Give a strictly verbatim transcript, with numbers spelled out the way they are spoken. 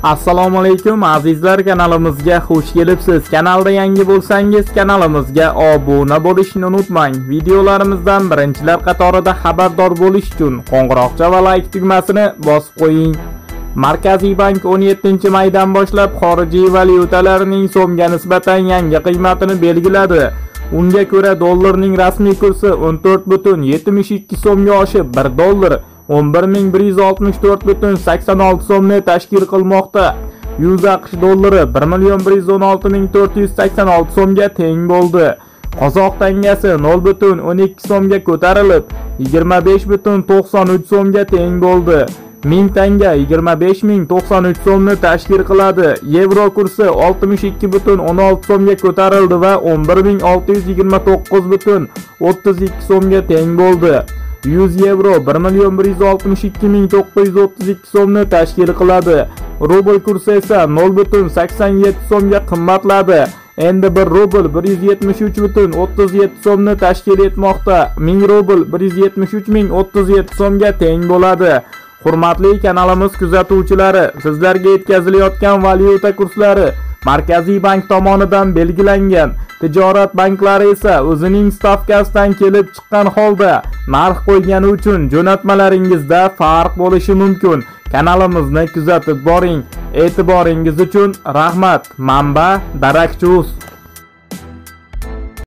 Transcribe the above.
Assalomu alaykum azizlar, kanalimizga xush kelibsiz. Kanalda yangi bo'lsangiz kanalimizga obuna bo'lishni unutmang. Videolarimizdan birinchilar qatorida xabardor bo'lish uchun qo'ng'iroqcha va like tugmasini bosib qo'ying. Markaziy bank o'n yettinchi maydan boshlab xorijiy valyutalarning so'mga nisbatan yangi qiymatini belgiladi. Unga ko'ra dollarning rasmiy kursi o'n to'rt butun yetmish ikki so'mga oshib, bir dollar o'n bir ming bir yuz oltmish to'rt butun sakson olti so'mni tashkil qilmoqda. yuz AQSh dollari bir million bir yuz o'n olti ming to'rt yuz sakson olti so'mga teng bo'ldi. Qozoq tangasi nol butun o'n ikki so'mga ko'tarilib, yigirma besh butun to'qson uch so'mga teng bo'ldi. ming tanga yigirma besh ming to'qson uch so'mni tashkil qiladi. Yevro kursi oltmish ikki butun o'n olti so'mga ko'tarildi va o'n bir ming olti yuz yigirma to'qqiz butun o'ttiz ikki so'mga teng bo'ldi. yuz yevro bir million bir yuz oltmish ikki ming to'qqiz yuz o'ttiz ikki so'mni tashkil qiladi. Rubl kursi esa nol butun sakson yetti so'mga qimmatladi. Endi bir rubl bir yuz yetmish uch butun o'ttiz yetti so'mni tashkil etmoqda. ming rubl bir yuz yetmish uch ming o'ttiz yetti so'mga teng bo'ladi. Hurmatli kanalimiz kuzatuvchilari, sizlarga yetkazilayotgan valyuta kurslari Markaziy bank tomonidan belgilangan. Tijorat banklari esa o'zining stavkasidan kelib chiqqan holda narx qo'ygani uchun jo'natmalaringizda farq bo'lishi mumkin. Kanalimizni kuzatib boring. E'tiboringiz uchun rahmat. Manba: Darakchus.